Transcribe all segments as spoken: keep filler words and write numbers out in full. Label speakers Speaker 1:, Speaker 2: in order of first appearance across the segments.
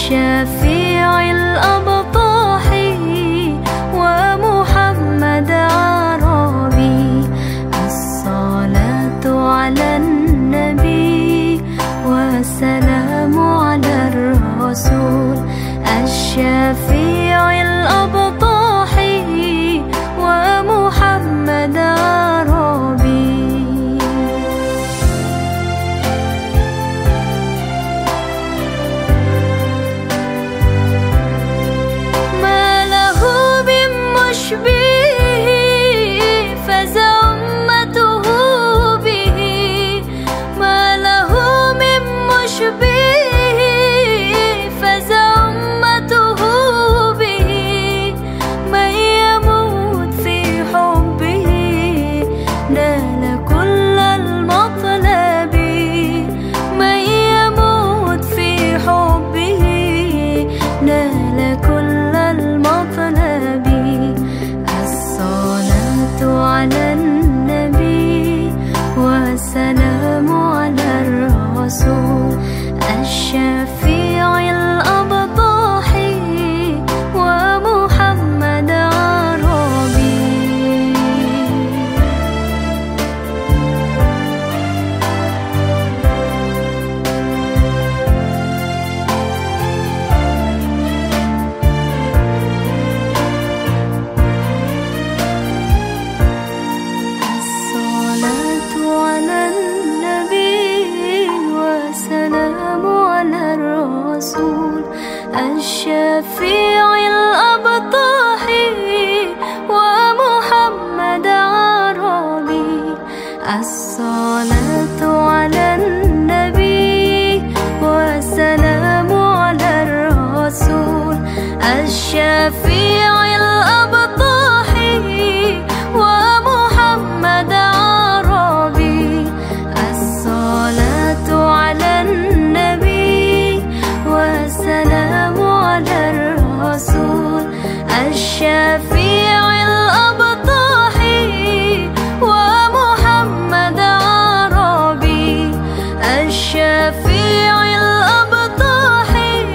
Speaker 1: الشفيع الأبطاح ومحمد عربي. الصلاة على النبي والسلام على الرسول. الشفيع الأبطاح ومحمد عربي. ما له من مشبه فاز أمته به. ما له من مشبه فاز أمته به. من يموت في حبه نال كل المطلب. من يموت في حبه نال كل المطلب. الصلاة على النبي والسلام على الرسول. الشفيع الأبطاح ومحمد عربي. الصلاة على النبي والسلام على الرسول. الشفيع الأبطاح ومحمد عربي. الصلاة على النبي والسلام على الرسول. الشفيع الأبطاح ومحمد عربي. الصلاة على النبي والسلام على الرسول. الشفيع الأبطاح ومحمد عربي. الشفيع الأبطاح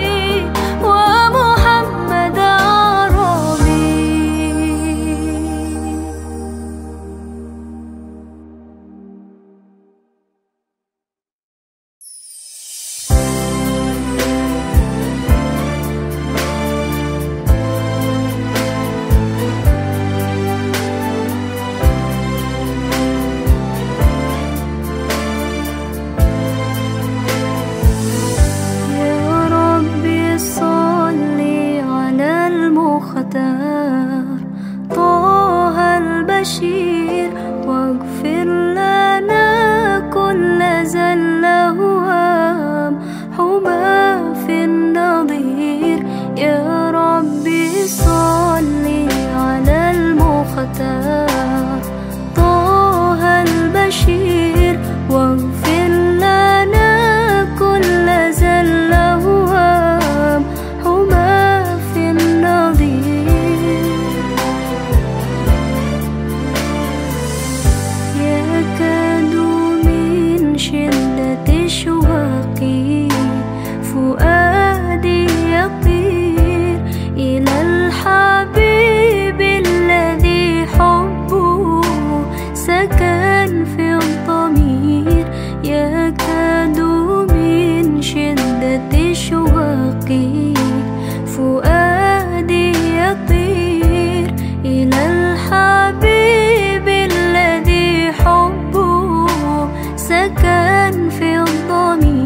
Speaker 1: ومحمد عربي. يا ربي صل على المختار طه البشير. واغفر لنا كل زلة وهام حما في النظير. يا ربي صل على المختار طه البشير. واغفر لنا كل زلة وهام حما في النظير. يكاد من شدة شوقي فؤادي يطير إلى الحبيب الذي حبه سكن في الضمير. يكاد من شدة شوقي فؤادي يطير إلى الحبيب الذي حبه سكن في الضمير.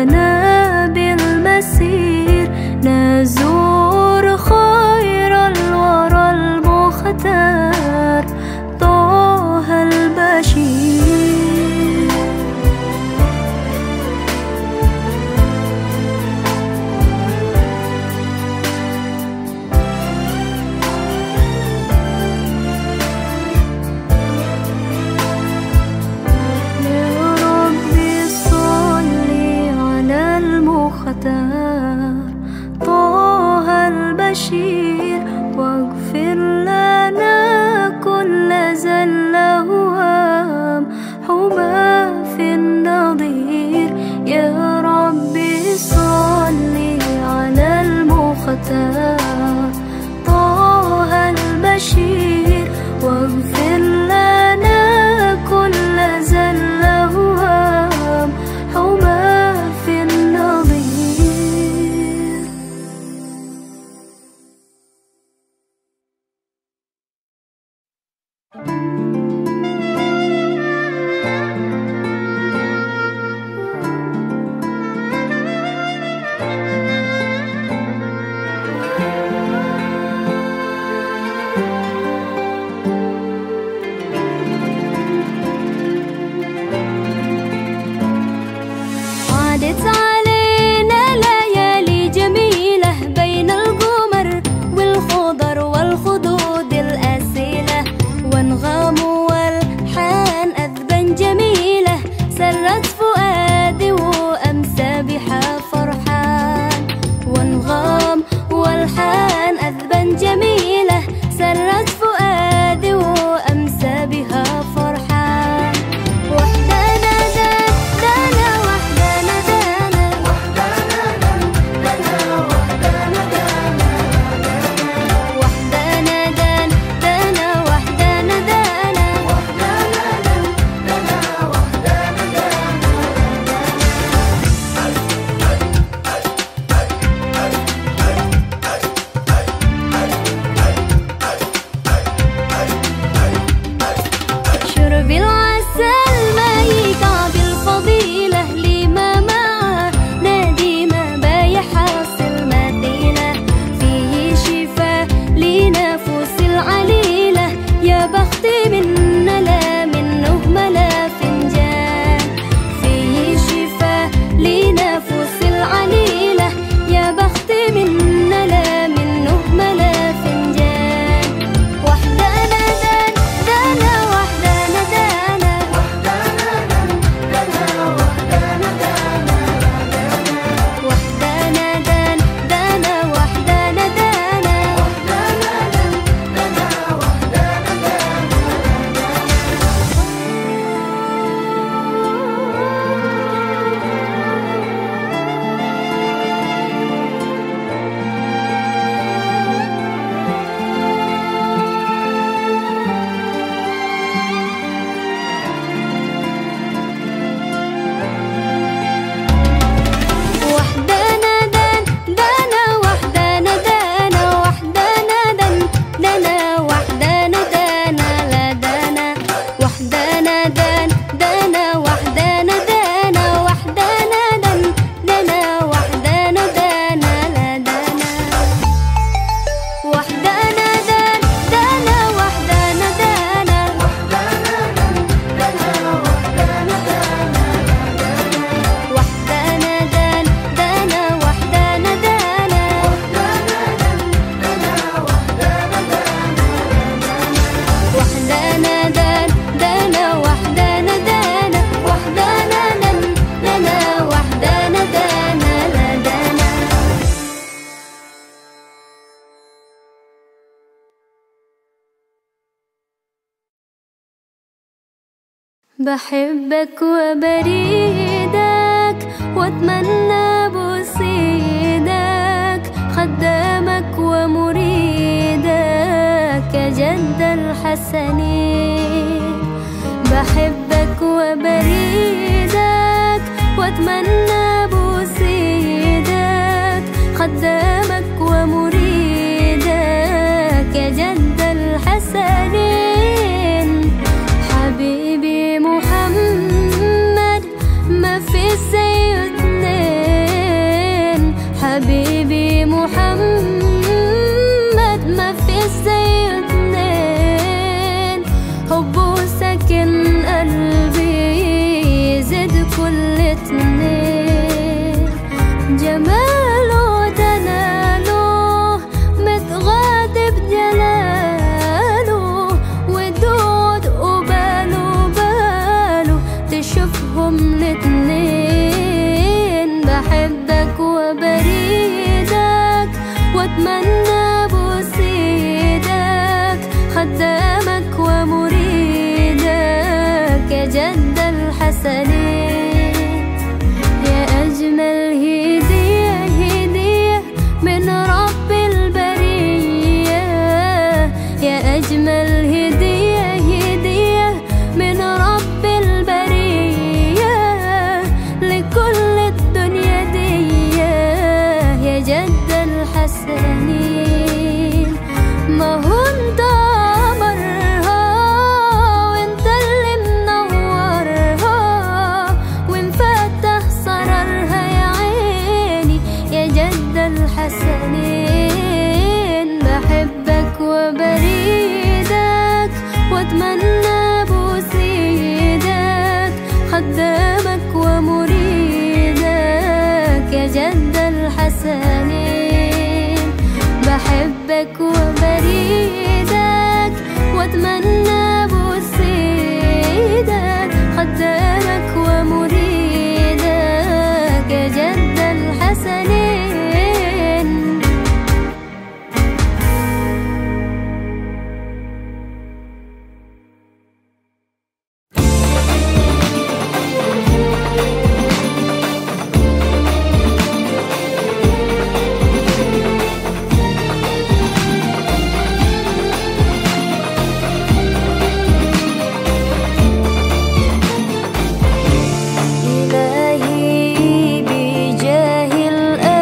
Speaker 1: لنا بالمسير نزور خير الورى المختار طه البشير. يا ربي صلي على المختار طه البشير واغفر لنا كل زل هوام حما في النظير. يا ربي صلي على المختار طه البشير واغفر لنا كل زل هوام حما في النظير. عادت علينا ليالي جميلة بين القمر والخضر والخدود الأسيلة وانغام والحان أذبا جميلة سرت فؤادي وأمسى بها فرحان. وانغام والحان أذبا جميلة سرت فؤادي وأمسى بها فرحان. وحدنا دانا وحدنا دانا وحدنا دانا وحدنا دانا وحدنا دان دانا وحدنا دانا وحدنا دان دانا وحدنا شرب العسل ما يكعب الفضيلة لما معه نديمة باي حاصل مدينة فيه شفاء لنفوس العليلة. يا بخت منا لا منه ملا فنجان فيه شفاء لنفوس العليلة. يا بخت منا لا منه ملا فنجان. وحدنا دان دانا وحدنا دانا وحدنا دان دانا وحدنا دانا وحدنا دان دانا وحدنا دانا وحدنا دان دانا وحدنا وحدنا دان دانا وحدنا دانا وحدنا دان دانا وحدنا دانا لا دانا. وحدنا دان دانا وحدنا دانا وحدنا دان دانا وحدنا دانا لا دانا. وحدنا دان دانا وحدنا دانا وحدنا دان دانا وحدنا دانا وحدنا دان دانا وحدنا دانا وحدنا دان دانا وحدنا دانا وحدنا دان دانا وحدنا دانا لا دانا. بحبك وبريدك واتمنى بوسيدك خدامك ومريدك يا جد الحسنين. بحبك وبريدك واتمنى بوسيدك خدامك ومريدك يا جد الحسنين. حبيبي محمد ما في زيه اتنين وبريدك، واتمنى بوس ايدك، خدامك ومريدك يا جد الحسنين. يا أجمل هدية هدية من رب البرية، يا أجمل هدية هدية من رب البرية لكل الدنيا دي يا جد الحسنين. ما هو انت قمرها وانت اللي منورها ومفتح سررها يا عيني يا جد الحسنين. بحبك وبريدك واتمنى بوس ايدك، خدامك ومريدك يا جد الحسنين. بحبك وبريدك واتمنى بوس ايدك، خدامك ومريدك يا جد الحسنين. إلهي بجاه الآن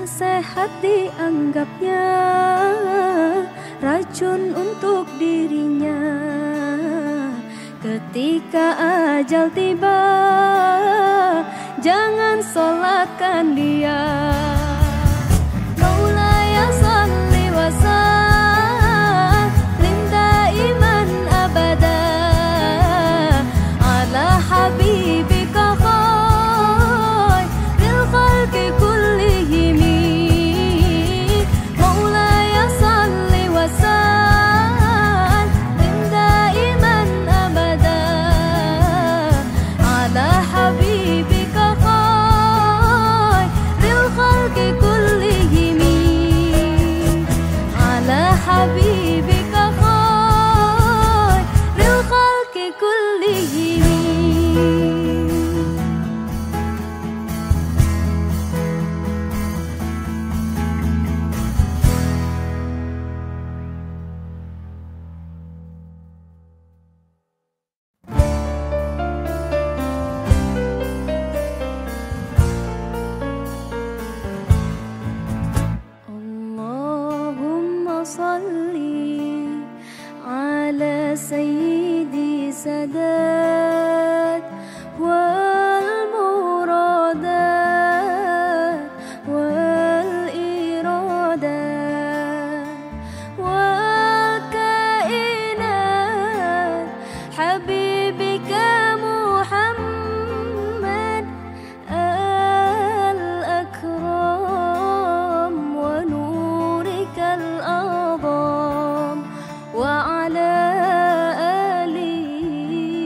Speaker 1: sehat dianggapnya racun untuk dirinya. Ketika ajal tiba, jangan solatkan dia. Maulaya salli wa sallim daiman abada ala habibika khairil khalqi kullihim. Maulaya salli wa sallim daiman abada ala habibika khairil khalqi kullihim. Ala habibika khairil khalqi kullihim. Allahumma salli ala sayyidi sadat wal muradat wal iradat wal kainat habibika Muhammad al-akram wa nurika al-a'zam wa ala alihi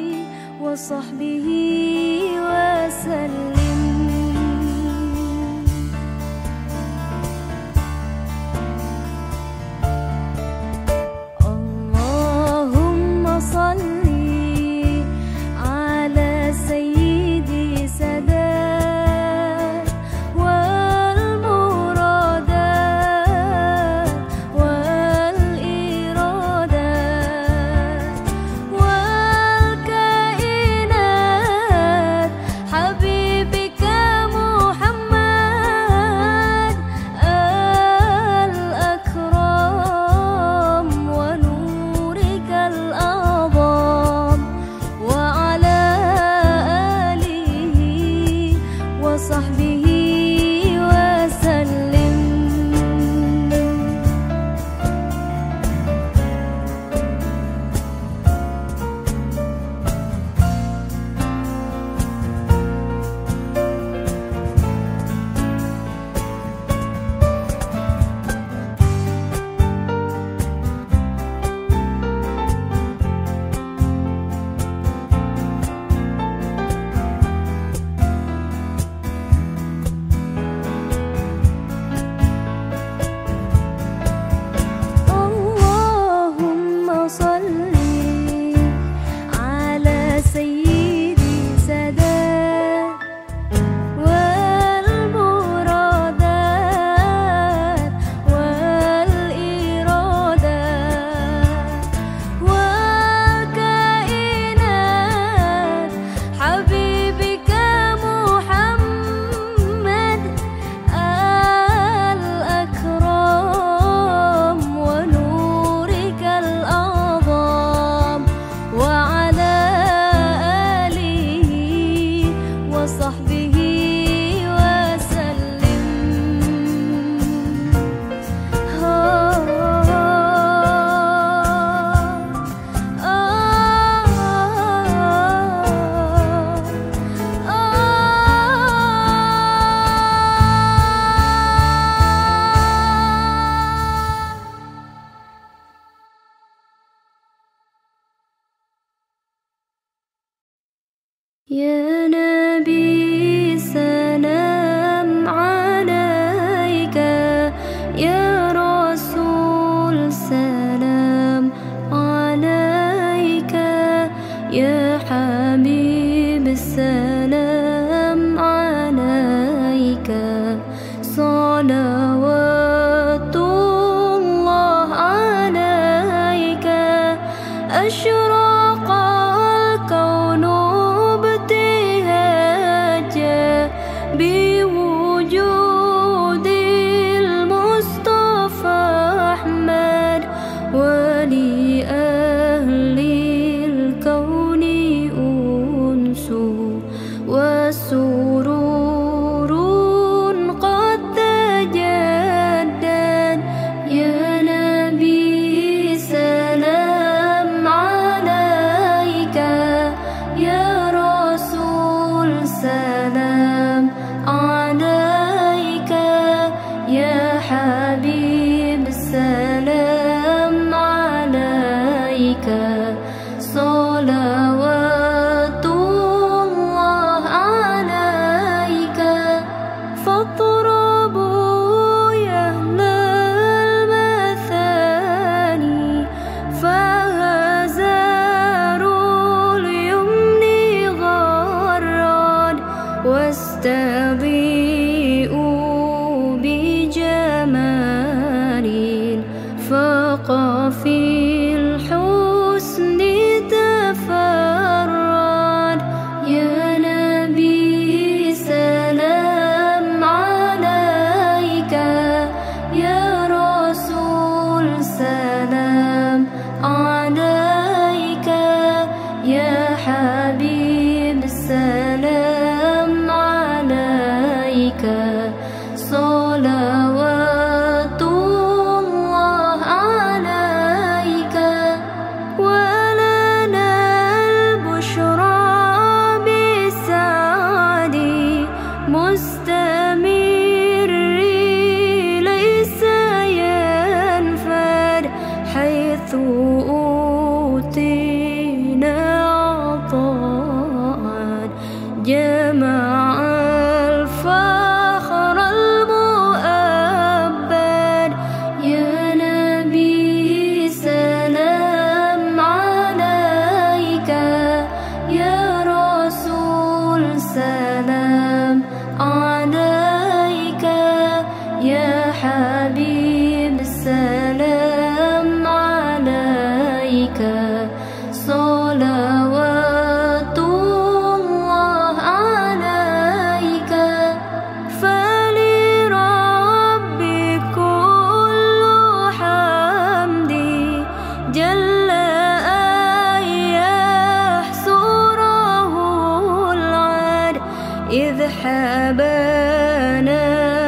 Speaker 1: يا حبيب السلام عليك صلوات الله عليك فاطربوا يا أهل المثاني فهزاروا اليمن غران واستضيئوا بجمال فقى في الحسن تفرد يا نبي سلام عليك يا رسول سلام عليك يا حبيب السلام عليك صلوات الله عليك ولنا البشرى بالسعد مستمر ليس ينفد حيث أوتينا عطاء جمع الفخر المؤبد يا نبي سلام عليك يا رسول سلام عليك يا حبيب السلام عليك صلوات الله عليك فلربي كل حمدي جل أن يحصره العد إذ حبانا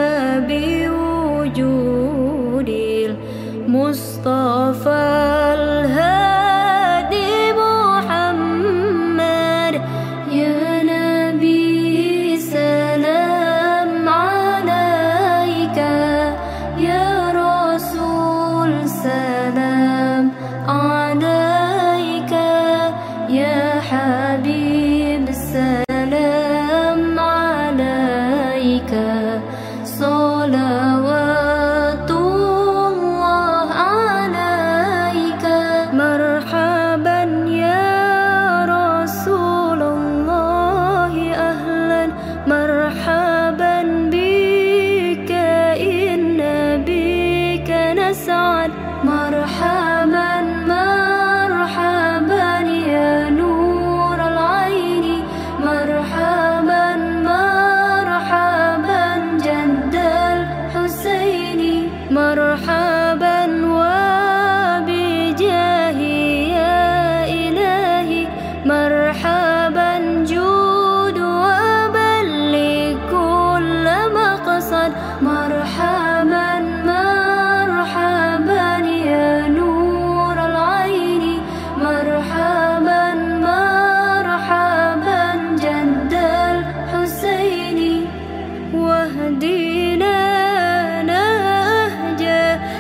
Speaker 1: بوجود المصطفى الهادي محمد يا نبي سلام عليك يا رسول سلام عليك يا حبيب السلام عليك صلوات الله عليك مرحبا يا رسول الله أهلا مرحبا بك إن بك نسعد مرحبا مرحبا يا نور العين مرحبا مرحبا جد الحسين مرحبا وبجاهي يا إلهي مرحبا جود وبلغ كل مقصد مرحبا مرحبا يا نور العين مرحبا مرحبا جد الحسين واهدنا نهج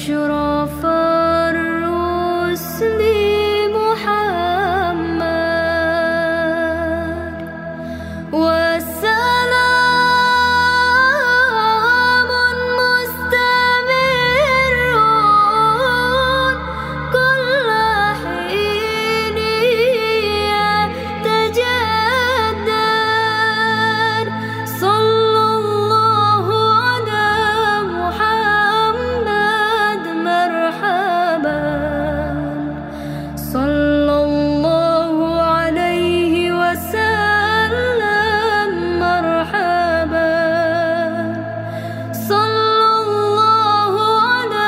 Speaker 1: أشرف الرسل محمد والسلام مستمر كل حين يتجدد صلى الله على محمد مرحبا صلى الله عليه وسلم مرحبا صلى الله على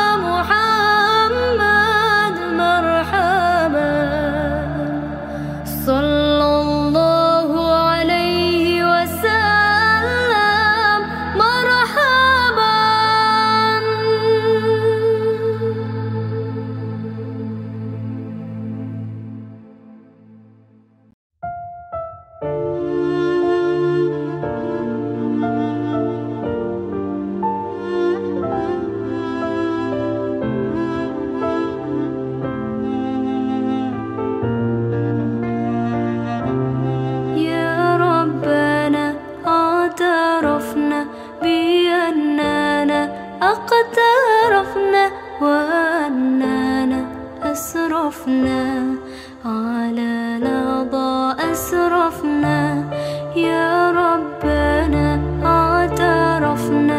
Speaker 1: محمد مرحبا صلى الله عليه وسلم مرحبا. يا ربنا اعترفنا بأننا اقترفنا وأننا أسرفنا على لظى أسرفنا. يا ربنا اعترفنا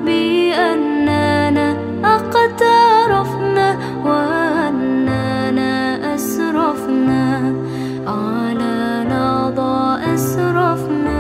Speaker 1: بأننا اقترفنا وأننا أسرفنا على لظى أسرفنا.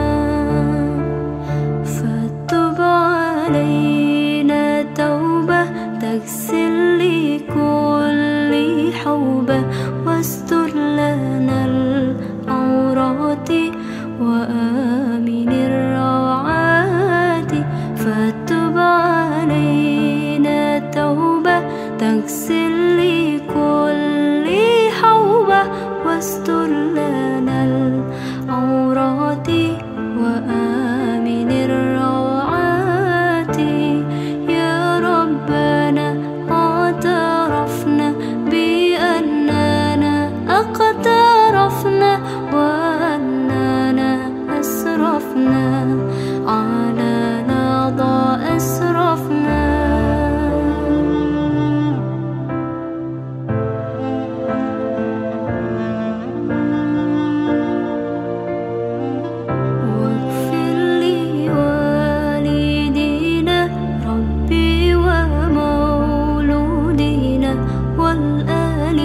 Speaker 1: فتب علينا توبة تغسل لكل حوبة واستر لنا العورات وآمن الروعات. فتب علينا توبة تغسل لكل حوبة واستر لنا العورات وآمن الروعات. يا ربنا اعترفنا بأننا اقترفنا وأننا أسرفنا على لظى أسرفنا. واغفر لوالدينا ربي ومولودينا والآل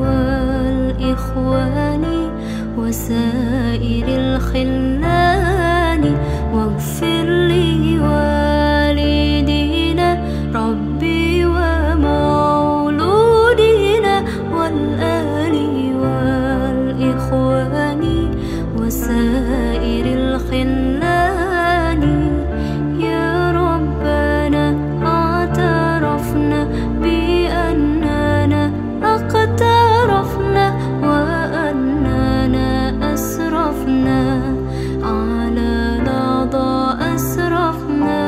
Speaker 1: والإخوان وسائر الخلان. واغفر لوالدينا ربي ومولودينا والآل والإخوان وسائر الخلان. يا ربنا اعترفنا بأننا اقترفنا وأننا أسرفنا على لظى أسرفنا.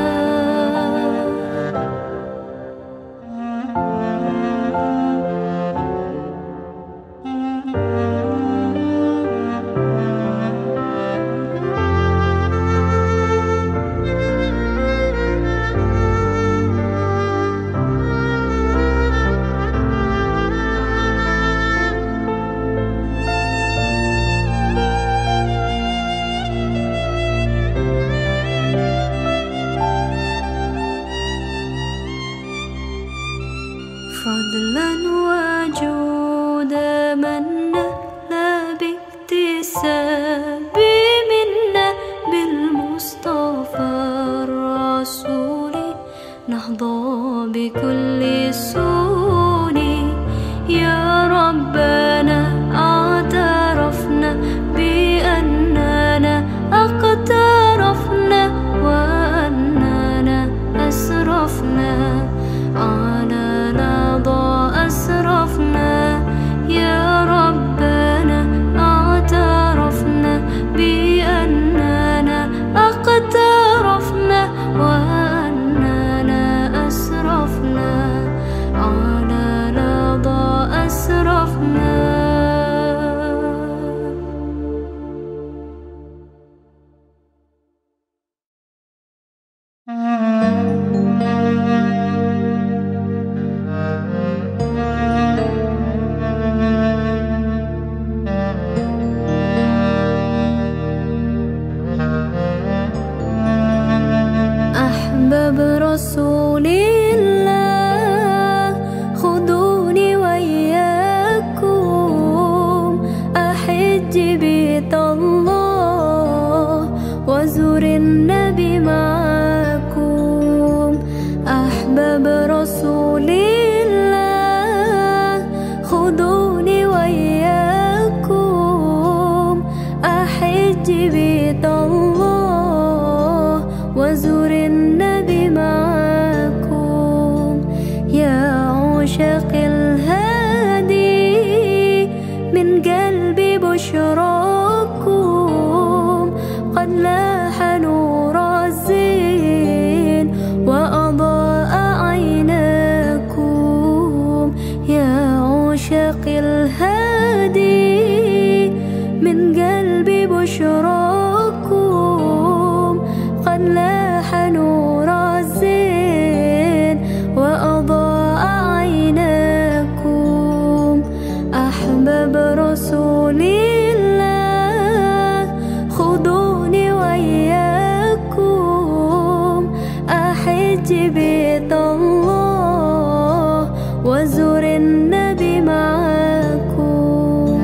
Speaker 1: فضلا وجودا منا لا باكتساب منا بالمصطفى الرسول نحظى بكل سون. يا ربنا اعترفنا بأننا اقترفنا وأننا أسرفنا على لظى أسرفنا. يا ربنا اعترفنا بأننا اقترفنا وأننا أسرفنا Rasulillah, khuduni wa iyyakum ahijji bitallah wa zurin nabi ma'akum. Ahbab Rasulillah, khuduni wa iyyakum ahijji bitallah wa zurin nabi ma'akum. Ya ushaqil hadi min qalbi bushrakum qad laha nur az-zin wa adaa aynakum. Ya ushaqil hadi min qalbi bushrakum qad laha nur az-zin wa adaa aynakum. Ahbab Rasulillah, khuduni wa iyyakum ahijji bitallah wa zurin nabi ma'akum.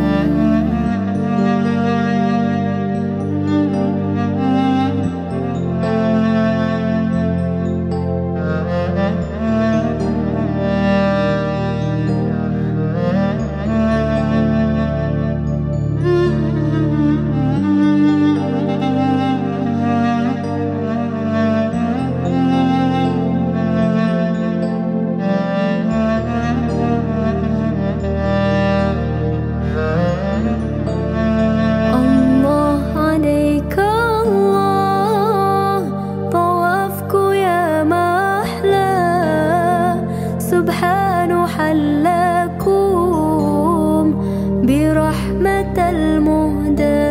Speaker 1: Allah alaika Allah, tawafku ya mahla, subhanu hallakum birahmatal muhda.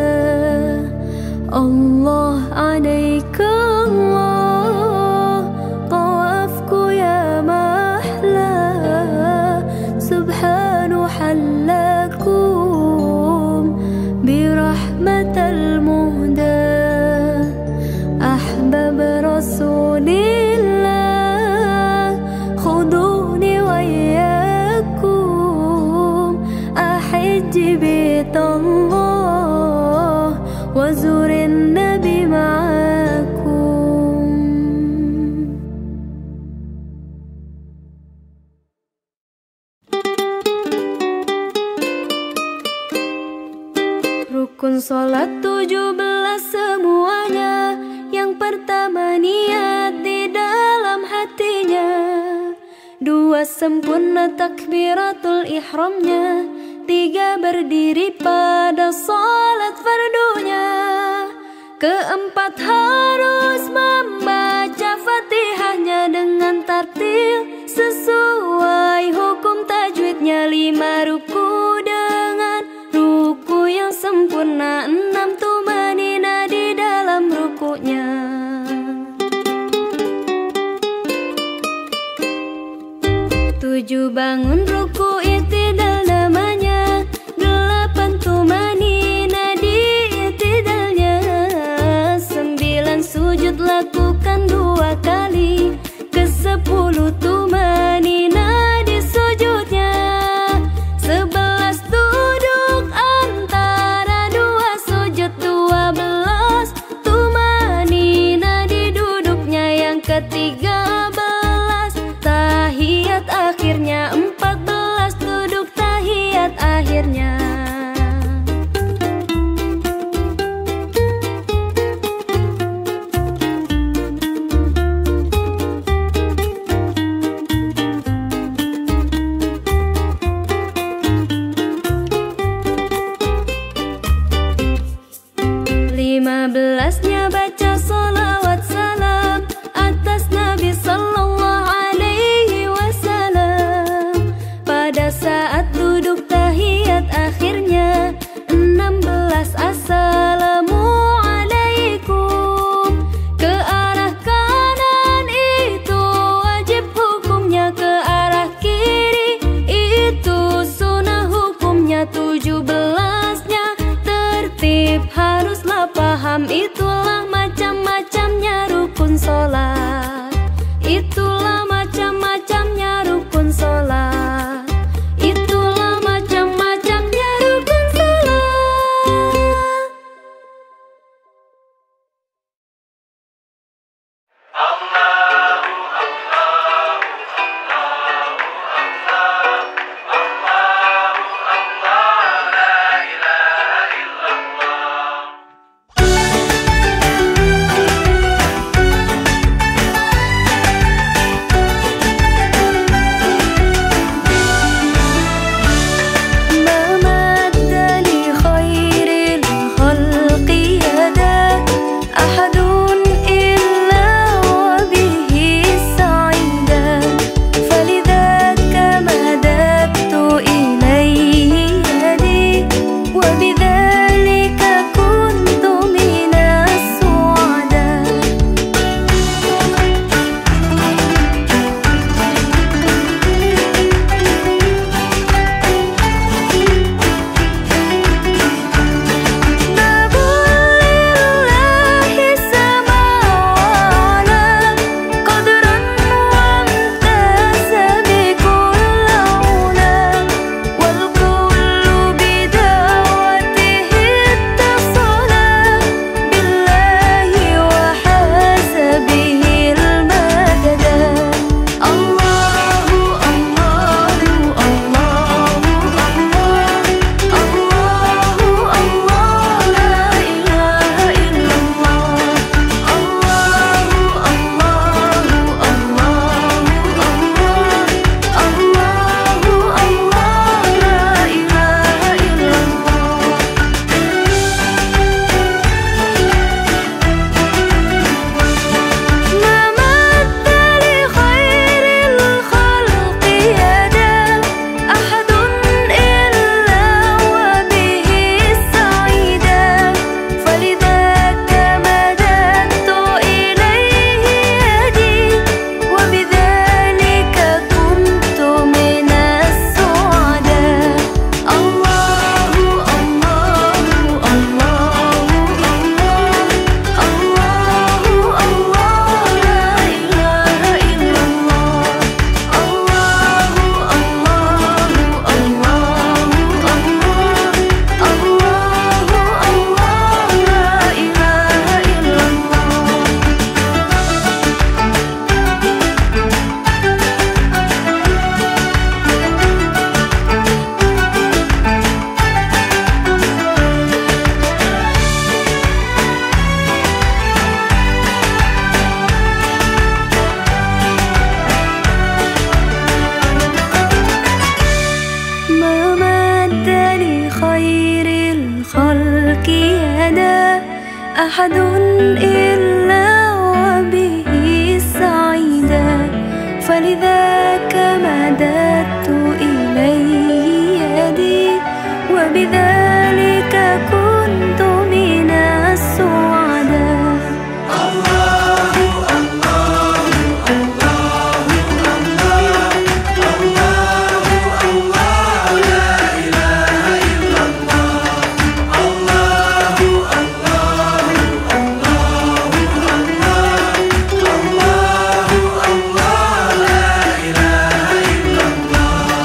Speaker 1: Allah alaika Allah, tawafku ya mahla, subhanu hallakum birahmatal muhda. Ahbab Rasulillah, khuduni wa iyyakum ahijji bitallah wa zurin nabi ma'akum. Rukun sholat tujuh belas semuanya. Yang pertama niat di dalam hatinya, dua sempurna takbiratul ihramnya, tiga berdiri pada sholat fardunya, keempat harus membaca fatihahnya dengan tartil sesuai hukum tajwidnya, lima ruku dengan ruku yang sempurna, enam tumanina di dalam rukunya. Tujuh bangun ruku i'tidal namanya, delapan tumanina di i'tidalnya, sembilan sujud lakukan dua kali, ke sepuluh tumanina di sujudnya, sebelas duduk antara dua sujud, dua belas tumanina di duduknya, yang ketiga belas tahiyat akhirnya, empat belas duduk tahiyat akhirnya. أحد إلا وبه سعيدا، فلذاك مددت إليه يدي، وبذلك كنت من السعداء. الله الله الله الله الله الله لا إله إلا الله. الله الله الله الله الله الله لا إله إلا الله.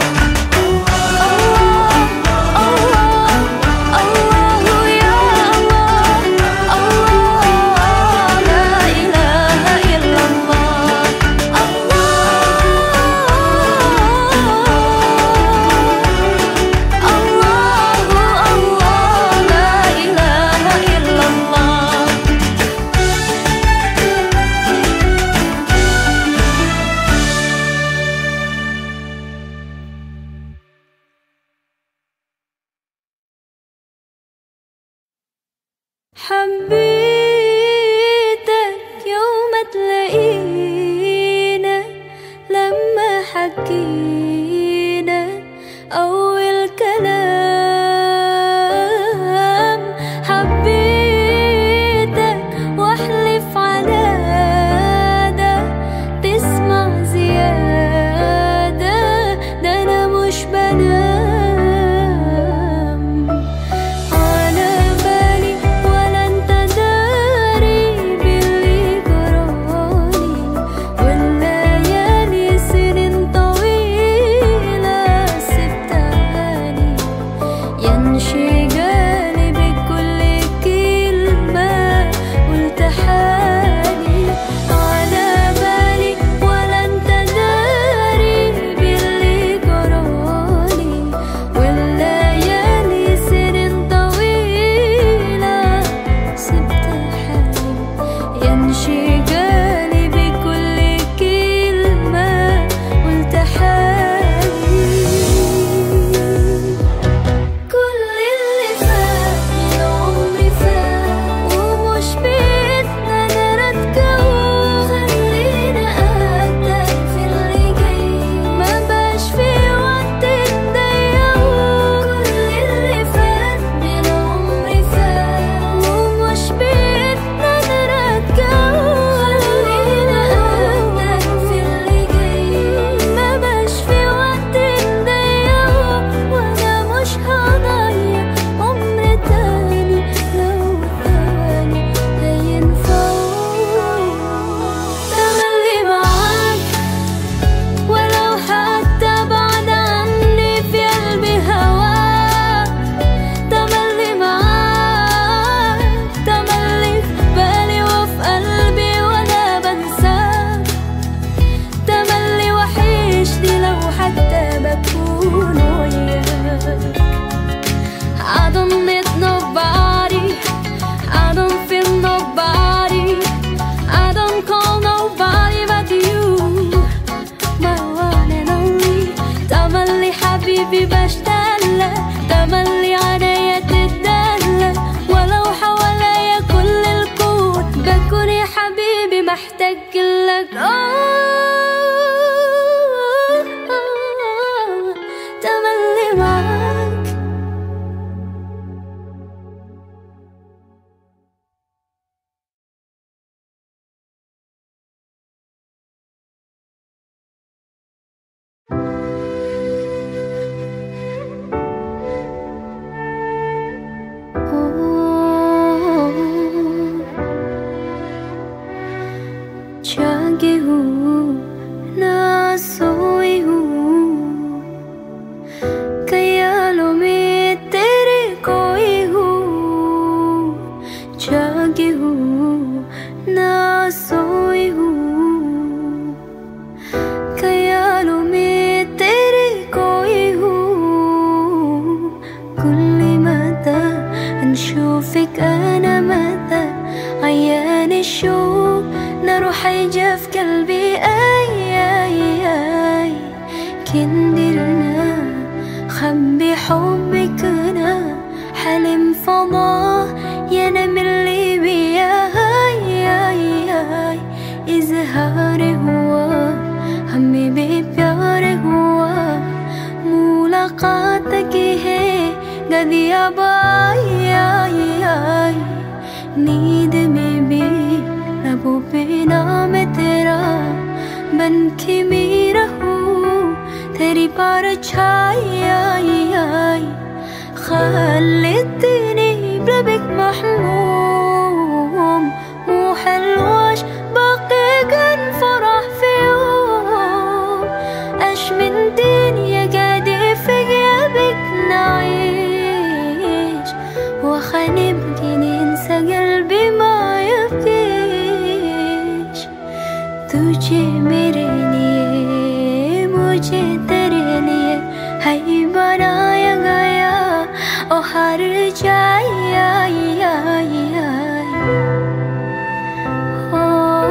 Speaker 1: حبيتك يوم تلاقينا، لما حكينا أول كلام. حبيتك واحلف على ده، تسمع زيادة، ده أنا مش بنام. محتاج لك تملي معاك. जागी हूँ ना सोई हूँ, ख्यालों में तेरे कोई हूँ। जागी हूँ ना सोई हूँ, ख्यालों में तेरे कोई हूँ। كل مدى نشوفك أنا مدى عيان الشوق، نار حيجة في قلبي. أي أي أي كندرنا خبي حبك أنا حلم فضاه يا نمر ليبيا इजहार हुआ हमें भी प्यार हुआ मुलाकात की है गदिया बाई आई आई नींद में भी लबों पे नाम तेरा बन के मैं रहूं तेरी परछाई आई आई خلتني بلبك محموم مو حلوش باقي كان فرح في يوم اش من دنيا قاعدة في غيابك نعيش وخلي نبكي ننسى قلبي ما يبكيش तुझे मेरे लिए मुझे तेरे लिए है बनाया गया ओ हर जाए आई आई आई ओ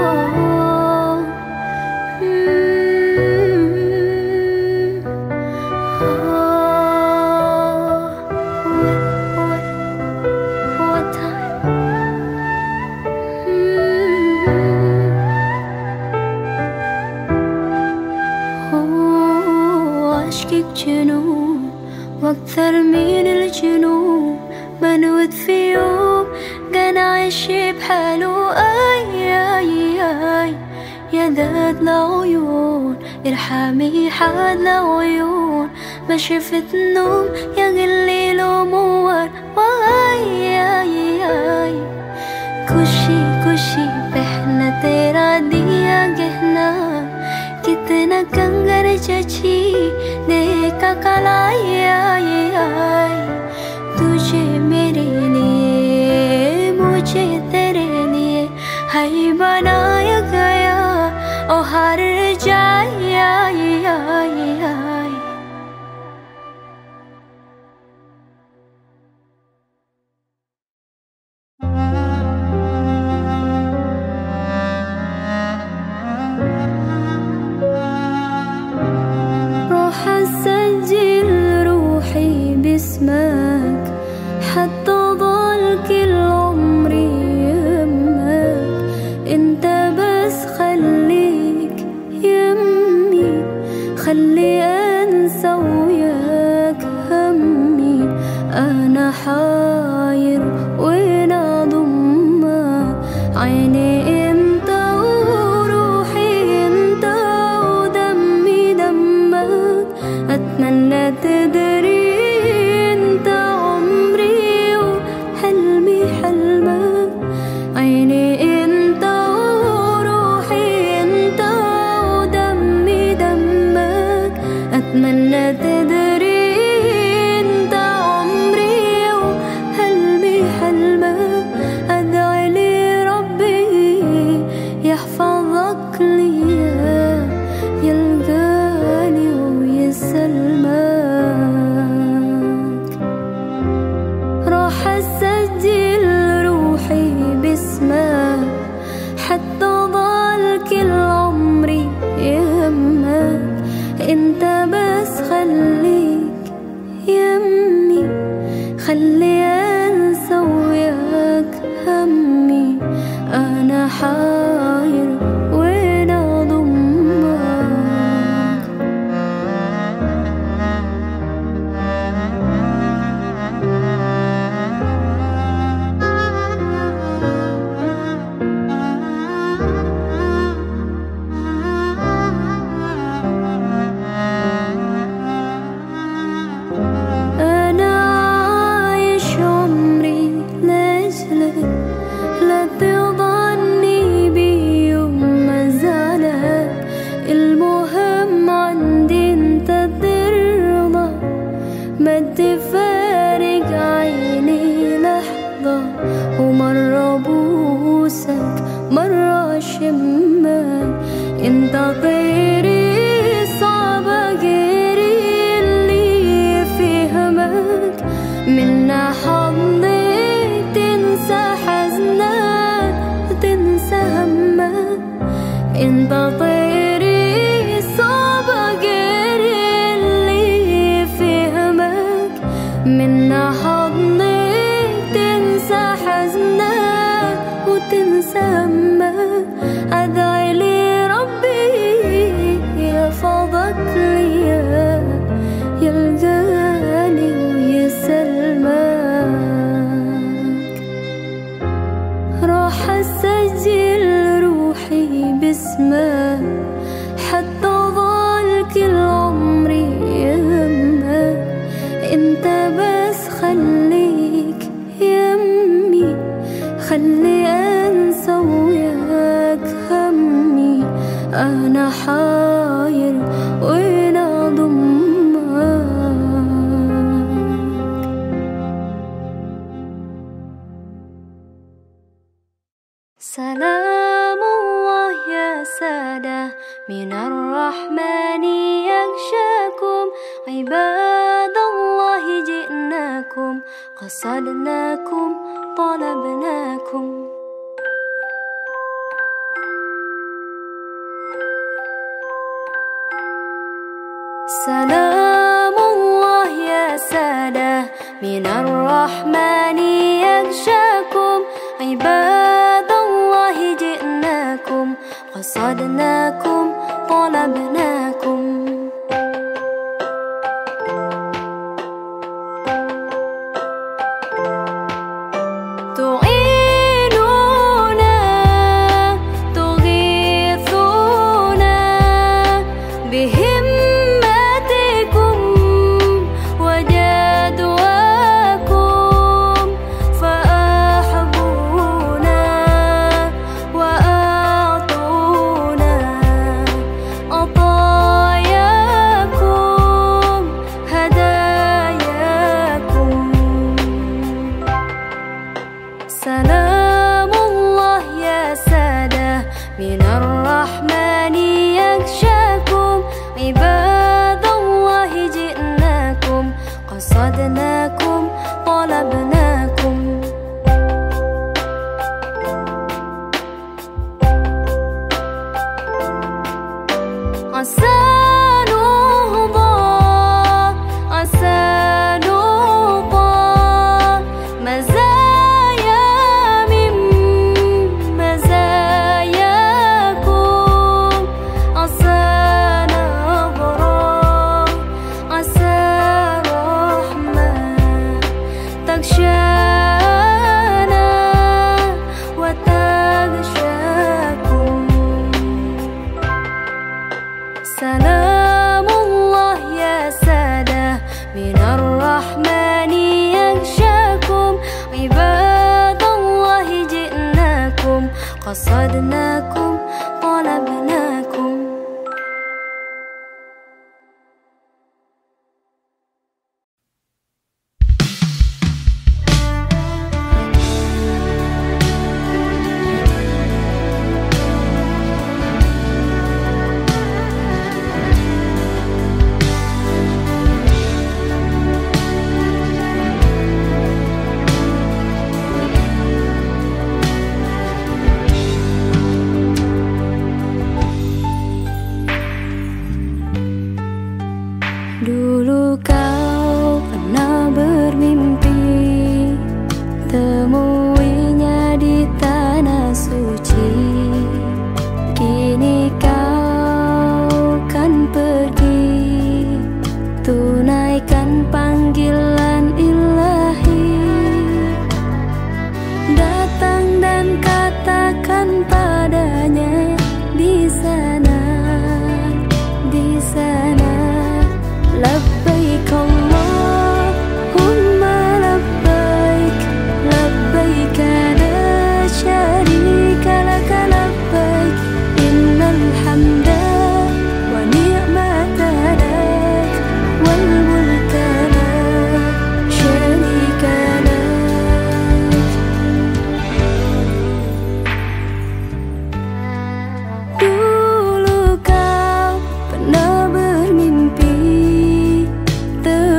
Speaker 1: عشقك جنون واكثر من الجنون منود في يوم كان عايش بحاله اي اي اي يا ذات العيون ارحمي حد العيون ما شفت نوم يا قليل امور واي اي اي खुशी खुशी पहना तेरा दिया गहना कितना कंगर चची देखा कलाई आई आई तुझे मेरे लिए मुझे तेरे लिए है बनाया गया ओ हर जाए आई आई आई اسمك حتى ضل كل عمري يمك انت بس خليك يمي خلي انسى وياك همي انا حاير وين اضمك عيني انت وروحي انت ودمي دمك اتمنى تدري عيني انت وروحي انت ودمي دمك اتمنى تدري انت عمري وحلمي حلمك ادعي لي ربي يحفظك ليا يلقاني ويسلمك راح اسجل باسمك حتى ضل كل عمري يهمك انت بس خليك يمي خلي انسى وياك همي انا حاير وين اضمك تفارق عيني لحظة ومرة بوسك مرة شمك انت غيري صعبة غيري اللي فهمك منا حضنك تنسى حزنك وتنسى همك انت غيري صعبة غيري اللي فهمك منا حضنك تنسى حزنك حتى ضل كل عمري يهمك انت بس. خليك يمي خلي انسى وياك همي، انا حاير وين اضمك. سلام الله يا سادة من الرحمن يغشاكم، عباد الله جئناكم قصدناكم طلبناكم. سلام الله يا سادة من الرحمن يغشاكم، عباد الله جئناكم قصدناكم طلبناكم. تعينونا تغيثونا بهمتكم وجدواكم، فأحبونا وأعطونا عطاياكم هداياكم. سلام الله يا سادة من الرحمن يغشاكم، عباد الله جئناكم قصدناكم طلبناكم. عسى نهضى عسى نهضى مزايا من مزاياكم، عسى نظرة عسى رحمة تغشانا وتغشاكم. سلام الله يا سادة من الرحمن يغشاكم، عباد الله جئناكم قصدناكم طلبناكم. Dulu kau pernah bermimpi temuinya di tanah suci, kini kau kan pergi tunaikan panggilan ilahi. Datang dan katakan padanya di sana, di sana. لبيك اللهم لبيك لبيك لا شريك لك لبيك إن الحمد ونعمة لك والملك لا شريك لك. Dulu kau pernah bermimpi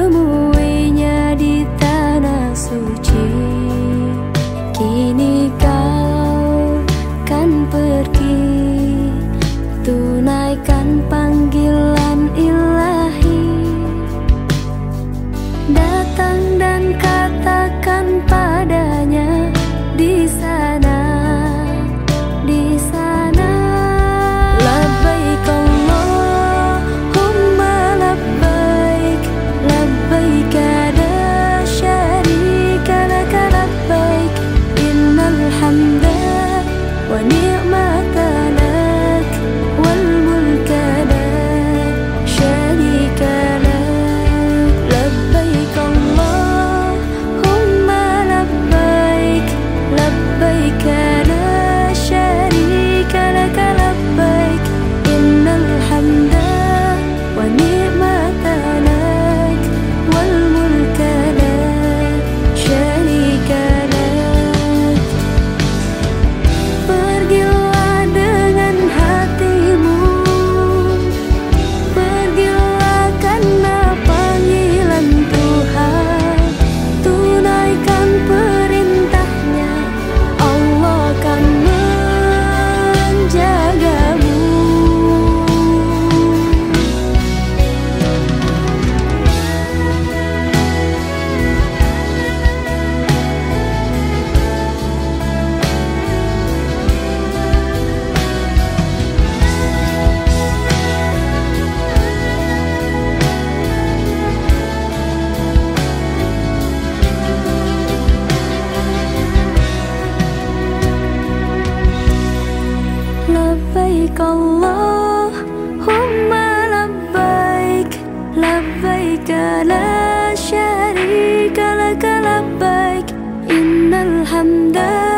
Speaker 1: جامدة.